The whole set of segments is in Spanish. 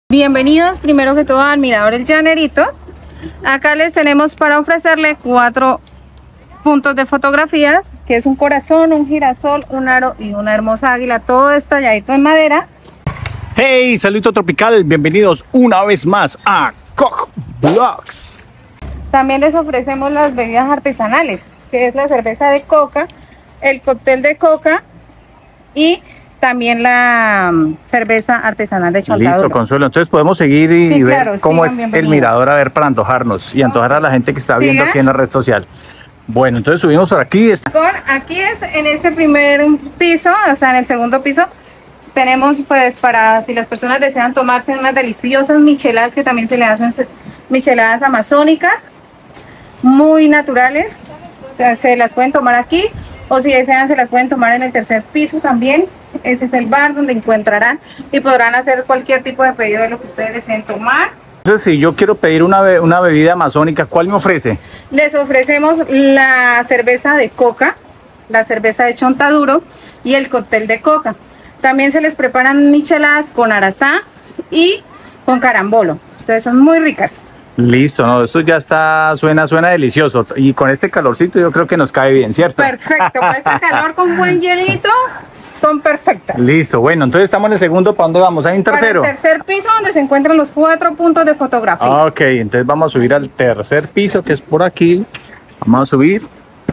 Bienvenidos primero que todo al Mirador El Llanerito. Acá les tenemos para ofrecerle 4 puntos de fotografías, que es un corazón, un girasol, un aro y una hermosa águila, todo estalladito en madera. Hey, saludo tropical, bienvenidos una vez más a Koch Vlogs. También les ofrecemos las bebidas artesanales, que es la cerveza de coca, el cóctel de coca y también la cerveza artesanal de Chontaduro. Listo, Consuelo. Entonces podemos seguir y ver claro, cómo es el mirador, a ver, para antojarnos y antojar a la gente que está viendo aquí en la red social. Bueno, entonces subimos por aquí. Aquí es en este primer piso, o sea, en el segundo piso, tenemos pues para si las personas desean tomarse unas deliciosas micheladas, que también se le hacen micheladas amazónicas, muy naturales, se las pueden tomar aquí, o si desean se las pueden tomar en el tercer piso también. Ese es el bar donde encontrarán y podrán hacer cualquier tipo de pedido de lo que ustedes deseen tomar. Entonces, si yo quiero pedir una bebida amazónica, ¿cuál me ofrece? Les ofrecemos la cerveza de coca, la cerveza de Chontaduro y el cóctel de coca. También se les preparan micheladas con arazá y con carambolo. Entonces son muy ricas. Listo, no, esto ya está, suena delicioso. Y con este calorcito yo creo que nos cae bien, ¿cierto? Perfecto, con este calor con buen hielito, son perfectas. Listo, bueno, entonces estamos en el segundo, ¿para dónde vamos? ¿Hay un tercero? Para el tercer piso, donde se encuentran los 4 puntos de fotografía. Ok, entonces vamos a subir al tercer piso, que es por aquí. Vamos a subir.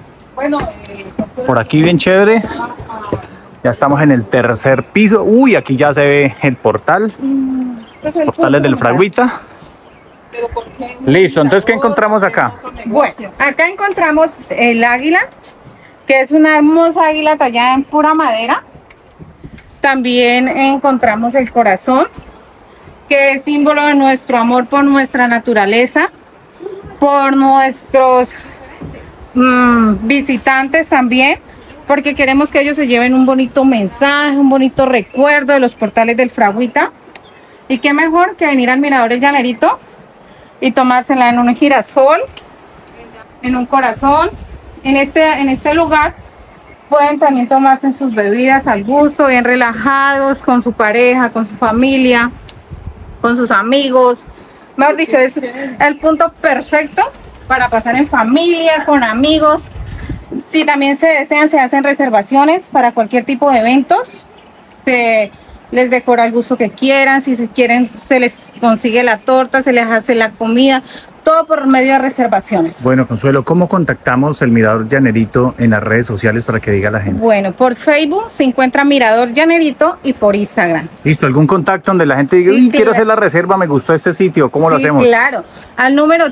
Por aquí bien chévere. Ya estamos en el tercer piso. Uy, aquí ya se ve el portal. Portales del Fragüita. Listo, entonces ¿qué encontramos acá? Bueno, acá encontramos el águila, que es una hermosa águila tallada en pura madera. También encontramos el corazón, que es símbolo de nuestro amor por nuestra naturaleza, por nuestros visitantes también, porque queremos que ellos se lleven un bonito mensaje, un bonito recuerdo de los portales del Fragüita. Y qué mejor que venir al Mirador El Llanerito y tomársela en un girasol, en un corazón. En este lugar pueden también tomarse sus bebidas al gusto, bien relajados, con su pareja, con su familia, con sus amigos. Mejor dicho, es el punto perfecto para pasar en familia, con amigos. Si también se desean, se hacen reservaciones para cualquier tipo de eventos. Se les decora al gusto que quieran, si se quieren se les consigue la torta, se les hace la comida, todo por medio de reservaciones. Bueno, Consuelo, ¿cómo contactamos el Mirador Llanerito en las redes sociales para que diga la gente? Bueno, por Facebook se encuentra Mirador Llanerito y por Instagram. ¿Listo? ¿Algún contacto donde la gente diga, Sí, quiero hacer la reserva, me gustó este sitio? ¿Cómo lo hacemos? Claro, al número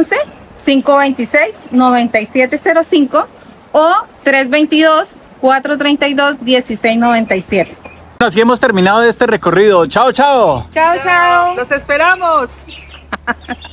311-526-9705 o 322-432-1697. Así hemos terminado este recorrido. Chao, chao. Chao, chao. Los esperamos.